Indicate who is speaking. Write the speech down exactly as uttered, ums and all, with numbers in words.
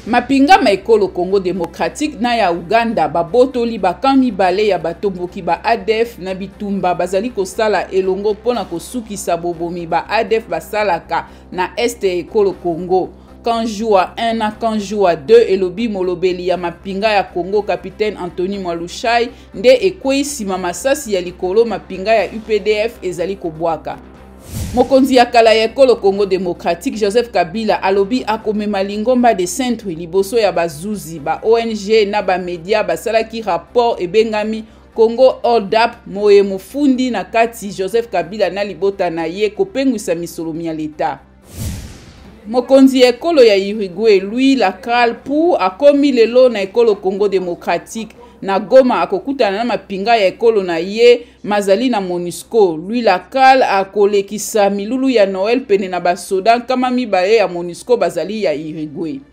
Speaker 1: Mapinga ma ekolo Congo démocratique na ya Uganda babotoli bakambi mibale ya batomboki ba A D F na bitumba bazali kosala elongo pona kosukisa bobomi ba A D F basalaka na este ekolo Congo. Kanjua un na Kanjua deux elobi molobeli ya mapinga ya Congo capitaine Anthony Mwalushai nde ekweisima masasi ya likolo mapinga ya U P D F ezali kobwaka. Mokonzi ya kala ya ekolo Congo démocratique Joseph Kabila alobi akomema lingomba de centre liboso ya bazuzi ba O N G na ba media basalaki rapport ebengami Congo Hold Up moye mufundi na kati Joseph Kabila na libota na ye kopengwisa misolomi ya leta. Mokonzi ya ekolo ya Uruguay Louis Lacalle pour akomi lelo na ekolo Congo démocratique na Goma akokutana na mapinga ya ekolo na ye mazali na MONUSCO. Louis Lacalle akolekisa milulu ya Noël pene na basoda kama mibale ya MONUSCO bazali ya Uruguay.